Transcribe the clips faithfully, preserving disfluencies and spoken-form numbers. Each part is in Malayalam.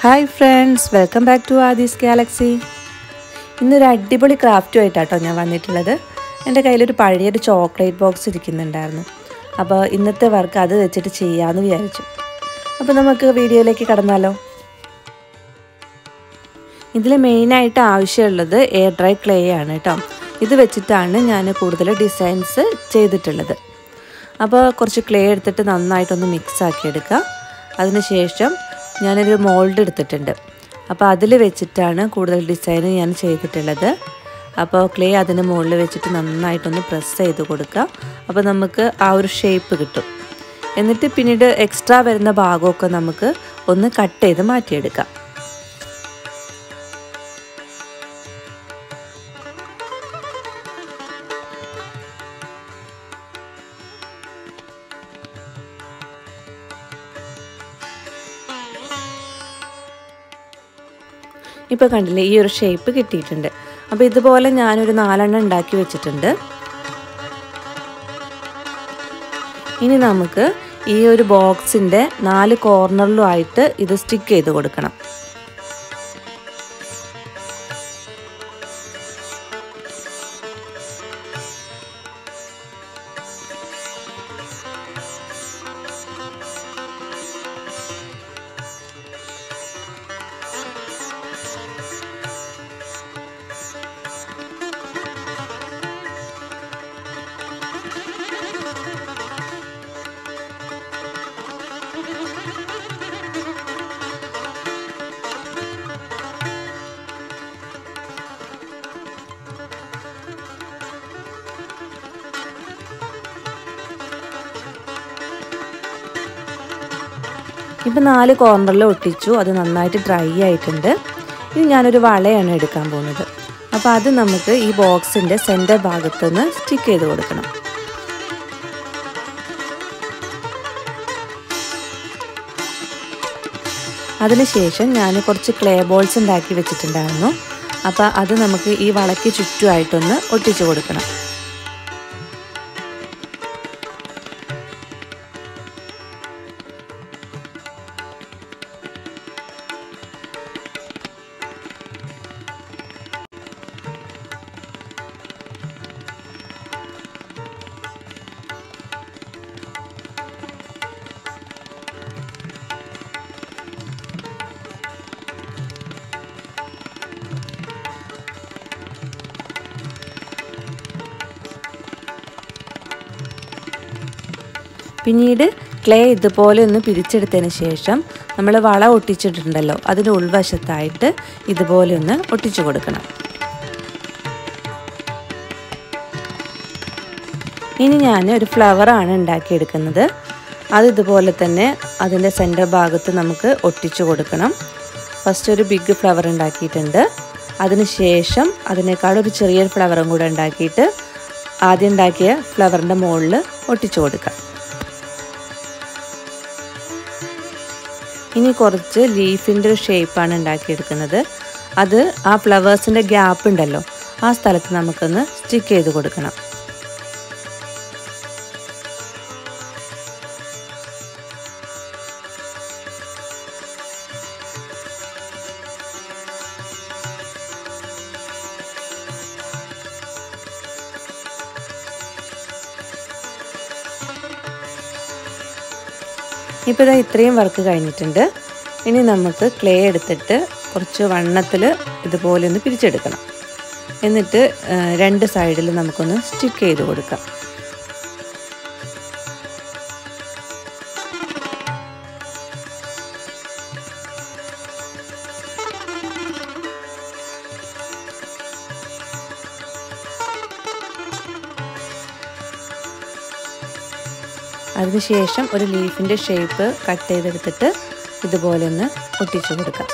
Hi friends, welcome back to Aadis Galaxy. ഇന്നൊരു അടിപൊളി ക്രാഫ്റ്റ് ആയിട്ടാട്ടോ ഞാൻ വന്നിട്ടുള്ളത്. എൻ്റെ കയ്യിലൊരു പഴയൊരു ചോക്ലേറ്റ് ബോക്സ് ഇരിക്കുന്നുണ്ടായിരുന്നു. അപ്പോൾ ഇന്നത്തെ വർക്ക് അത് വെച്ചിട്ട് ചെയ്യാമെന്ന് വിചാരിച്ചു. അപ്പോൾ നമുക്ക് വീഡിയോയിലേക്ക് കടന്നാലോ. ഇതിൽ മെയിനായിട്ട് ആവശ്യമുള്ളത് എയർ ഡ്രൈ ക്ലേ ആണ് കേട്ടോ. ഇത് വെച്ചിട്ടാണ് ഞാൻ കൂടുതൽ ഡിസൈൻസ് ചെയ്തിട്ടുള്ളത്. അപ്പോൾ കുറച്ച് ക്ലേ എടുത്തിട്ട് നന്നായിട്ടൊന്ന് മിക്സ് ആക്കി എടുക്കുക. അതിനുശേഷം ഞാനൊരു മോൾഡ് എടുത്തിട്ടുണ്ട്. അപ്പോൾ അതിൽ വെച്ചിട്ടാണ് കൂടുതൽ ഡിസൈൻ ഞാൻ ചെയ്തിട്ടുള്ളത്. അപ്പോൾ ക്ലേ അതിന് മുകളിൽ വെച്ചിട്ട് നന്നായിട്ടൊന്ന് പ്രസ് ചെയ്ത് കൊടുക്കുക. അപ്പോൾ നമുക്ക് ആ ഒരു ഷേപ്പ് കിട്ടും. എന്നിട്ട് പിന്നീട് എക്സ്ട്രാ വരുന്ന ഭാഗമൊക്കെ നമുക്ക് ഒന്ന് കട്ട് ചെയ്ത് മാറ്റിയെടുക്കാം. ഇപ്പോൾ കണ്ടില്ലേ, ഈ ഒരു ഷേപ്പ് കിട്ടിയിട്ടുണ്ട്. അപ്പോൾ ഇതുപോലെ ഞാനൊരു നാലെണ്ണം ഉണ്ടാക്കി വെച്ചിട്ടുണ്ട്. ഇനി നമുക്ക് ഈ ഒരു ബോക്സിൻ്റെ നാല് കോർണറിലും ആയിട്ട് ഇത് സ്റ്റിക്ക് ചെയ്ത് കൊടുക്കണം. ഇപ്പം നാല് കോർണറിൽ ഒട്ടിച്ചു. അത് നന്നായിട്ട് ഡ്രൈ ആയിട്ടുണ്ട്. ഇനി ഞാനൊരു വളയാണ് എടുക്കാൻ പോകുന്നത്. അപ്പോൾ അത് നമുക്ക് ഈ ബോക്സിൻ്റെ സെൻറ്റർ ഭാഗത്തുനിന്ന് സ്റ്റിക്ക് ചെയ്ത് കൊടുക്കണം. അതിനുശേഷം ഞാൻ കുറച്ച് ക്ലേ ബോൾസ് ഉണ്ടാക്കി വെച്ചിട്ടുണ്ടായിരുന്നു. അപ്പോൾ അത് നമുക്ക് ഈ വളയ്ക്ക് ചുറ്റുമായിട്ടൊന്ന് ഒട്ടിച്ചു കൊടുക്കണം. പിന്നീട് ക്ലേ ഇതുപോലെ ഒന്ന് പിരിച്ചെടുത്തതിന് ശേഷം നമ്മൾ വള ഒട്ടിച്ചിട്ടുണ്ടല്ലോ, അതിൻ്റെ ഉൾവശത്തായിട്ട് ഇതുപോലെ ഒന്ന് ഒട്ടിച്ചു കൊടുക്കണം. ഇനി ഞാൻ ഒരു ഫ്ലവറാണ് ഉണ്ടാക്കിയെടുക്കുന്നത്. അത് ഇതുപോലെ തന്നെ അതിൻ്റെ സെൻറ്റർ ഭാഗത്ത് നമുക്ക് ഒട്ടിച്ചു കൊടുക്കണം. ഫസ്റ്റ് ഒരു ബിഗ് ഫ്ലവർ ഉണ്ടാക്കിയിട്ടുണ്ട്. അതിന് ശേഷം അതിനേക്കാളൊരു ചെറിയൊരു ഫ്ലവറും കൂടെ ഉണ്ടാക്കിയിട്ട് ആദ്യം ഉണ്ടാക്കിയ ഫ്ലവറിൻ്റെ മുകളിൽ ഒട്ടിച്ചു കൊടുക്കാം. ഇനി കുറച്ച് ലീഫിൻ്റെ ഒരു ഷേപ്പാണ് ഉണ്ടാക്കിയെടുക്കുന്നത്. അത് ആ ഫ്ലവേഴ്സിൻ്റെ ഗ്യാപ്പ് ഉണ്ടല്ലോ, ആ സ്ഥലത്ത് നമുക്കൊന്ന് സ്റ്റിക്ക് ചെയ്ത് കൊടുക്കണം. ഇപ്പോൾ ഇതാ ഇത്രയും വർക്ക് കഴിഞ്ഞിട്ടുണ്ട്. ഇനി നമുക്ക് ക്ലേ എടുത്തിട്ട് കുറച്ച് വണ്ണത്തിൽ ഇതുപോലെ ഒന്ന് പിരിച്ചെടുക്കണം. എന്നിട്ട് രണ്ട് സൈഡിൽ നമുക്കൊന്ന് സ്റ്റിക്ക് ചെയ്ത് കൊടുക്കാം. അതിനുശേഷം ഒരു ലീഫിൻ്റെ ഷേപ്പ് കട്ട് ചെയ്തെടുത്തിട്ട് ഇതുപോലെ ഒന്ന് ഒട്ടിച്ചു കൊടുക്കാം.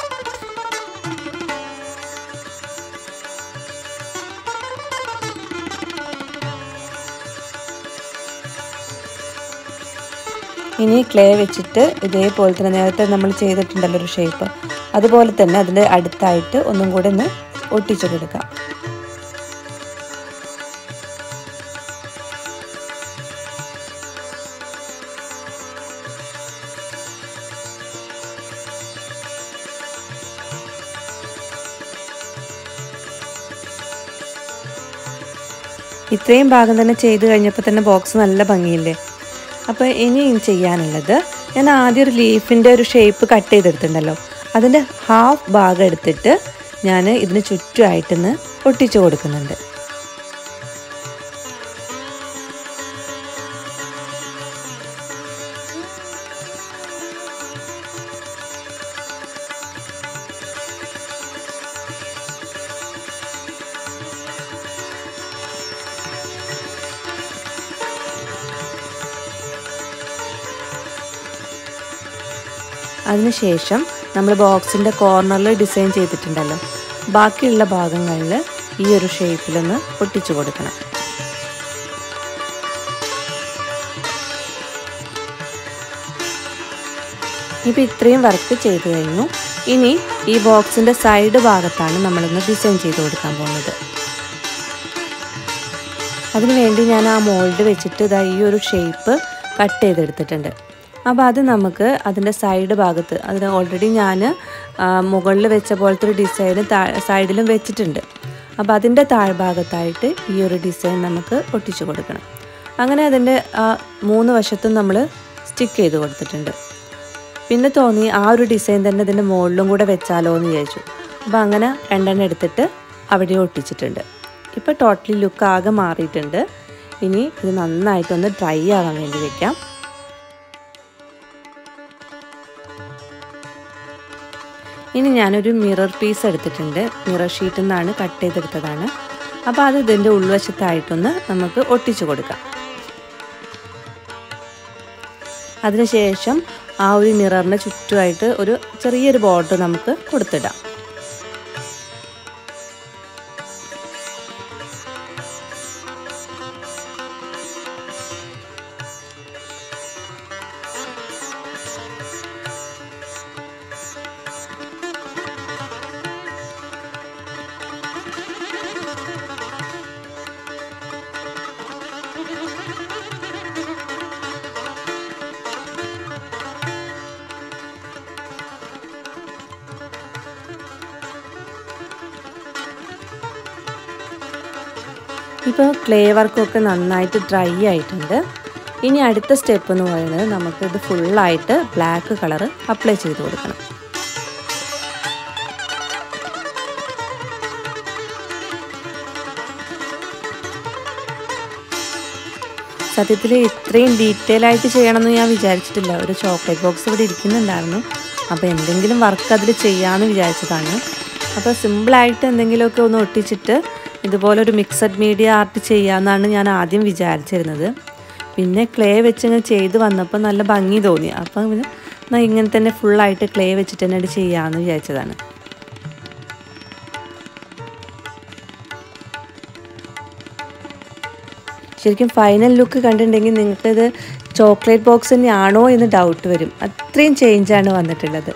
ഇനി ക്ലേ വെച്ചിട്ട് ഇതേപോലെ തന്നെ നേരത്തെ നമ്മൾ ചെയ്തിട്ടുണ്ടല്ലോ ഒരു ഷേപ്പ്, അതുപോലെ തന്നെ അതിൻ്റെ അടുത്തായിട്ട് ഒന്നും കൂടെ ഒന്ന് ഒട്ടിച്ചു കൊടുക്കാം. ഇത്രയും ഭാഗം തന്നെ ചെയ്ത് കഴിഞ്ഞപ്പോൾ തന്നെ ബോക്സ് നല്ല ഭംഗിയില്ലേ. അപ്പോൾ ഇനി ചെയ്യാനുള്ളത്, ഞാൻ ആദ്യം ഒരു ലീഫിൻ്റെ ഒരു ഷേപ്പ് കട്ട് ചെയ്തെടുത്തിട്ടുണ്ടല്ലോ, അതിൻ്റെ ഹാഫ് ഭാഗം എടുത്തിട്ട് ഞാൻ ഇതിന് ചുറ്റുമായിട്ടൊന്ന് ഒട്ടിച്ചു കൊടുക്കുന്നുണ്ട്. അതിനുശേഷം നമ്മൾ ബോക്സിൻ്റെ കോർണറിൽ ഡിസൈൻ ചെയ്തിട്ടുണ്ടല്ലോ, ബാക്കിയുള്ള ഭാഗങ്ങളിൽ ഈ ഒരു ഷേപ്പിലൊന്ന് ഒട്ടിച്ചു കൊടുക്കണം. ഇപ്പോൾ ഇത്രയും വർക്ക് ചെയ്ത് കഴിഞ്ഞു. ഇനി ഈ ബോക്സിൻ്റെ സൈഡ് ഭാഗത്താണ് നമ്മളൊന്ന് ഡിസൈൻ ചെയ്ത് കൊടുക്കാൻ പോകുന്നത്. അതിനുവേണ്ടി ഞാൻ ആ മോൾഡ് വെച്ചിട്ട് ഇതാ ഈ ഒരു ഷേപ്പ് കട്ട് ചെയ്തെടുത്തിട്ടുണ്ട്. അപ്പോൾ അത് നമുക്ക് അതിൻ്റെ സൈഡ് ഭാഗത്ത്, അതിന് ഓൾറെഡി ഞാൻ മുകളിൽ വെച്ച പോലത്തെ ഒരു ഡിസൈൻ താ സൈഡിലും വെച്ചിട്ടുണ്ട്. അപ്പോൾ അതിൻ്റെ താഴ്ഭാഗത്തായിട്ട് ഈ ഒരു ഡിസൈൻ നമുക്ക് ഒട്ടിച്ചു കൊടുക്കണം. അങ്ങനെ അതിൻ്റെ മൂന്ന് വശത്തും നമ്മൾ സ്റ്റിക്ക് ചെയ്ത് കൊടുത്തിട്ടുണ്ട്. പിന്നെ തോന്നി ആ ഒരു ഡിസൈൻ തന്നെ ഇതിൻ്റെ മുകളിലും കൂടെ വെച്ചാലോ എന്ന് വിചാരിച്ചു. അപ്പോൾ അങ്ങനെ രണ്ടെണ്ണം എടുത്തിട്ട് അവിടെ ഒട്ടിച്ചിട്ടുണ്ട്. ഇപ്പോൾ ടോട്ടലി ലുക്ക് ആകെ മാറിയിട്ടുണ്ട്. ഇനി ഇത് നന്നായിട്ടൊന്ന് ഡ്രൈ ആവാൻ വേണ്ടി വെക്കാം. ഇനി ഞാനൊരു മിറർ പീസ് എടുത്തിട്ടുണ്ട്. മിറർ ഷീറ്റിൽ നിന്നാണ് കട്ട് ചെയ്തെടുത്തതാണ്. അപ്പോൾ അത് ഇതിൻ്റെ ഉൾവശത്തായിട്ടൊന്ന് നമുക്ക് ഒട്ടിച്ചു കൊടുക്കാം. അതിനുശേഷം ആ ഒരു മിററിന് ചുറ്റുമായിട്ട് ഒരു ചെറിയൊരു ബോർഡർ നമുക്ക് കൊടുത്തിടാം. ഇപ്പോൾ ക്ലേ വർക്കൊക്കെ നന്നായിട്ട് ഡ്രൈ ആയിട്ടുണ്ട്. ഇനി അടുത്ത സ്റ്റെപ്പ് എന്ന് പറയുന്നത് നമുക്കിത് ഫുള്ളായിട്ട് ബ്ലാക്ക് കളർ അപ്ലൈ ചെയ്ത് കൊടുക്കണം. സത്യത്തിൽ ഇത്രയും ഡീറ്റെയിൽ ആയിട്ട് ചെയ്യണമെന്ന് ഞാൻ വിചാരിച്ചിട്ടില്ല. ഒരു ചോക്ലേറ്റ് ബോക്സ് ഇവിടെ ഇരിക്കുന്നുണ്ടായിരുന്നു, അപ്പോൾ എന്തെങ്കിലും വർക്ക് അതിൽ ചെയ്യാമെന്ന് വിചാരിച്ചതാണ്. അപ്പോൾ സിമ്പിളായിട്ട് എന്തെങ്കിലുമൊക്കെ ഒന്ന് ഒട്ടിച്ചിട്ട് ഇതുപോലെ ഒരു മിക്സഡ് മീഡിയ ആർട്ട് ചെയ്യാമെന്നാണ് ഞാൻ ആദ്യം വിചാരിച്ചിരുന്നത്. പിന്നെ ക്ലേ വെച്ച് ചെയ്ത് വന്നപ്പോൾ നല്ല ഭംഗി തോന്നി. അപ്പം പിന്നെ ഇങ്ങനെ തന്നെ ഫുള്ളായിട്ട് ക്ലേ വെച്ചിട്ട് തന്നെ ചെയ്യാമെന്ന് വിചാരിച്ചതാണ്. ശരിക്കും ഫൈനൽ ലുക്ക് കണ്ടിട്ടുണ്ടെങ്കിൽ നിങ്ങൾക്കിത് ചോക്ലേറ്റ് ബോക്സ് തന്നെയാണോ എന്ന് ഡൗട്ട് വരും. അത്രയും ചേഞ്ചാണ് വന്നിട്ടുള്ളത്.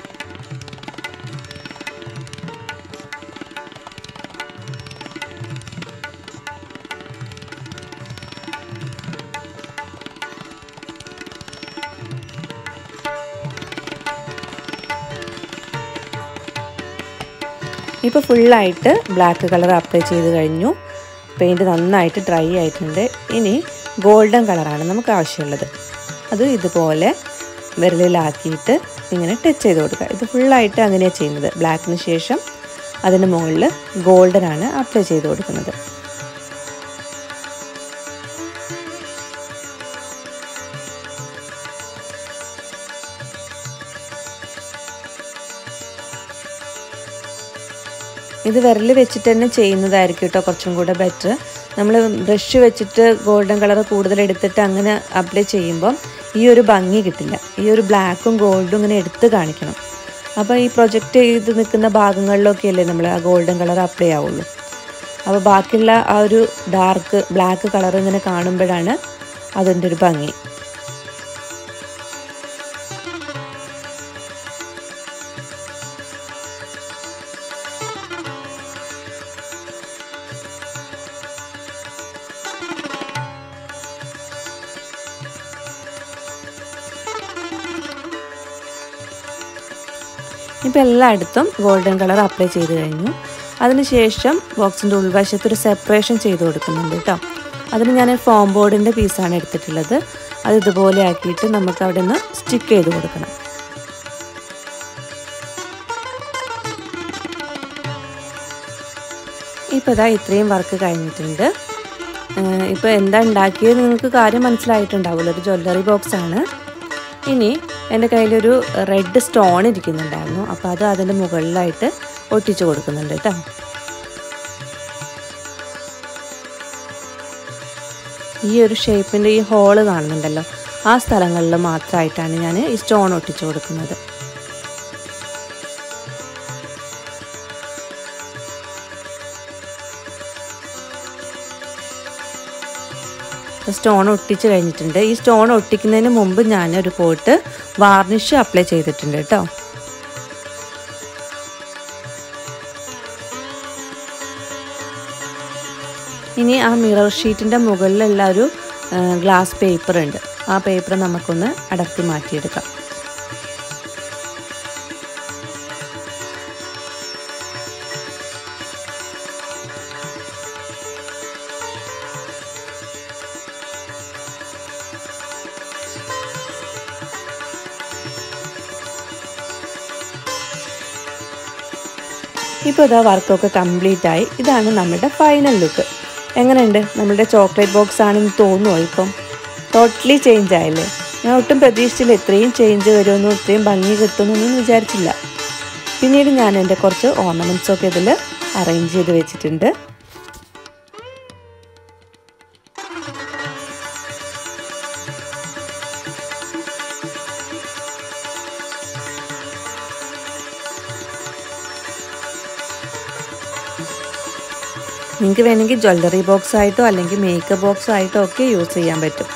ഇപ്പോൾ ഫുള്ളായിട്ട് ബ്ലാക്ക് കളർ അപ്ലൈ ചെയ്ത് കഴിഞ്ഞു. പെയിൻറ്റ് നന്നായിട്ട് ഡ്രൈ ആയിട്ടുണ്ട്. ഇനി ഗോൾഡൻ കളറാണ് നമുക്ക് ആവശ്യമുള്ളത്. അത് ഇതുപോലെ വിരലിലാക്കിയിട്ട് ഇങ്ങനെ ടച്ച് ചെയ്ത് കൊടുക്കുക. ഇത് ഫുള്ളായിട്ട് അങ്ങനെയാണ് ചെയ്യുന്നത്. ബ്ലാക്കിന് ശേഷം അതിന് മുകളിൽ ഗോൾഡനാണ് അപ്ലൈ ചെയ്ത് കൊടുക്കുന്നത്. ഇത് വിരൽ വെച്ചിട്ട് തന്നെ ചെയ്യുന്നതായിരിക്കും കേട്ടോ കുറച്ചും കൂടെ ബെറ്റർ. നമ്മൾ ബ്രഷ് വെച്ചിട്ട് ഗോൾഡൻ കളർ കൂടുതൽ എടുത്തിട്ട് അങ്ങനെ അപ്ലൈ ചെയ്യുമ്പം ഈ ഒരു ഭംഗി കിട്ടില്ല. ഈ ഒരു ബ്ലാക്കും ഗോൾഡും ഇങ്ങനെ എടുത്ത് കാണിക്കണം. അപ്പോൾ ഈ പ്രൊജക്റ്റ് ചെയ്ത് നിൽക്കുന്ന ഭാഗങ്ങളിലൊക്കെ അല്ലേ നമ്മൾ ആ ഗോൾഡൻ കളർ അപ്ലൈ ആവുള്ളൂ. അപ്പോൾ ബാക്കിയുള്ള ആ ഒരു ഡാർക്ക് ബ്ലാക്ക് കളർ ഇങ്ങനെ കാണുമ്പോഴാണ് അതിൻ്റെ ഒരു ഭംഗി. ഇപ്പോൾ എല്ലായിടത്തും ഗോൾഡൻ കളർ അപ്ലൈ ചെയ്ത് കഴിഞ്ഞു. അതിനുശേഷം ബോക്സിൻ്റെ ഉൾവശത്തൊരു സെപ്പറേഷൻ ചെയ്ത് കൊടുക്കുന്നുണ്ട് കേട്ടോ. അതിന് ഞാൻ ഫോം ബോർഡിൻ്റെ പീസാണ് എടുത്തിട്ടുള്ളത്. അത് ഇതുപോലെ ആക്കിയിട്ട് നമുക്ക് അവിടെ നിന്ന് സ്റ്റിക്ക് ചെയ്ത് കൊടുക്കണം. ഇപ്പോൾ ഇതാ ഇത്രയും വർക്ക് കഴിഞ്ഞിട്ടുണ്ട്. ഇപ്പോൾ എന്താ ഉണ്ടാക്കിയത് നിങ്ങൾക്ക് കാര്യം മനസ്സിലായിട്ടുണ്ടാവുമല്ലോ. ഒരു ജ്വല്ലറി ബോക്സാണ്. ഇനി എൻ്റെ കയ്യിലൊരു റെഡ് സ്റ്റോൺ ഇരിക്കുന്നുണ്ടായിരുന്നു. അപ്പോൾ അത് അതിൻ്റെ മുകളിലായിട്ട് ഒട്ടിച്ചു കൊടുക്കുന്നുണ്ട് കേട്ടോ. ഈ ഒരു ഷേപ്പിൻ്റെ ഈ ഹോള് കാണുന്നുണ്ടല്ലോ, ആ സ്ഥലങ്ങളിൽ മാത്രമായിട്ടാണ് ഞാൻ ഈ സ്റ്റോൺ ഒട്ടിച്ചു കൊടുക്കുന്നത്. സ്റ്റോൺ ഒട്ടിച്ച് കഴിഞ്ഞിട്ടുണ്ട്. ഈ സ്റ്റോൺ ഒട്ടിക്കുന്നതിന് മുമ്പ് ഞാൻ ഒരു കോട്ട് വാർണിഷ് അപ്ലൈ ചെയ്തിട്ടുണ്ട് കേട്ടോ. ഇനി ആ മിറർ ഷീറ്റിൻ്റെ മുകളിലുള്ള ഒരു ഗ്ലാസ് പേപ്പർ ഉണ്ട്. ആ പേപ്പർ നമുക്കൊന്ന് അടർത്തി മാറ്റിയെടുക്കാം. ഇപ്പോൾ ഇതാ വർക്കൊക്കെ കംപ്ലീറ്റ് ആയി. ഇതാണ് നമ്മുടെ ഫൈനൽ ലുക്ക്. എങ്ങനെയുണ്ട്? നമ്മുടെ ചോക്ലേറ്റ് ബോക്സ് ആണെന്ന് തോന്നുമോ? ഇപ്പം ടോട്ടലി ചേഞ്ച് ആയില്ലേ? ഞാൻ ഒട്ടും പ്രതീക്ഷിച്ചില്ല ഇത്രയും ചേഞ്ച് വരുമെന്നും ഇത്രയും ഭംഗി കിട്ടുമെന്നൊന്നും വിചാരിച്ചില്ല. പിന്നീട് ഞാൻ എൻ്റെ കുറച്ച് ഓർണമെൻറ്റ്സൊക്കെ ഇതിൽ അറേഞ്ച് ചെയ്ത് വെച്ചിട്ടുണ്ട്. നിങ്ങൾക്ക് വേണമെങ്കിൽ ജ്വല്ലറി ബോക്സ് ആയിട്ടോ അല്ലെങ്കിൽ മേക്കപ്പ് ബോക്സ് ആയിട്ടോ ഒക്കെ യൂസ് ചെയ്യാൻ പറ്റും.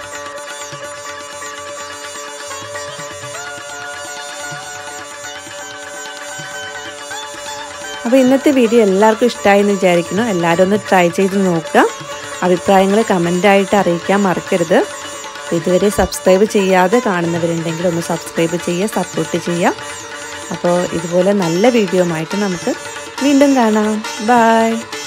അപ്പോൾ ഇന്നത്തെ വീഡിയോ എല്ലാവർക്കും ഇഷ്ടമായി എന്ന് വിചാരിക്കുന്നു. എല്ലാവരും ഒന്ന് ട്രൈ ചെയ്ത് നോക്കുക. അഭിപ്രായങ്ങൾ കമൻ്റായിട്ട് അറിയിക്കാൻ മറക്കരുത്. ഇതുവരെ സബ്സ്ക്രൈബ് ചെയ്യാതെ കാണുന്നവരുണ്ടെങ്കിൽ ഒന്ന് സബ്സ്ക്രൈബ് ചെയ്യുക, സപ്പോർട്ട് ചെയ്യുക. അപ്പോൾ ഇതുപോലെ നല്ല വീഡിയോ ആയിട്ട് നമുക്ക് വീണ്ടും കാണാം. ബൈ.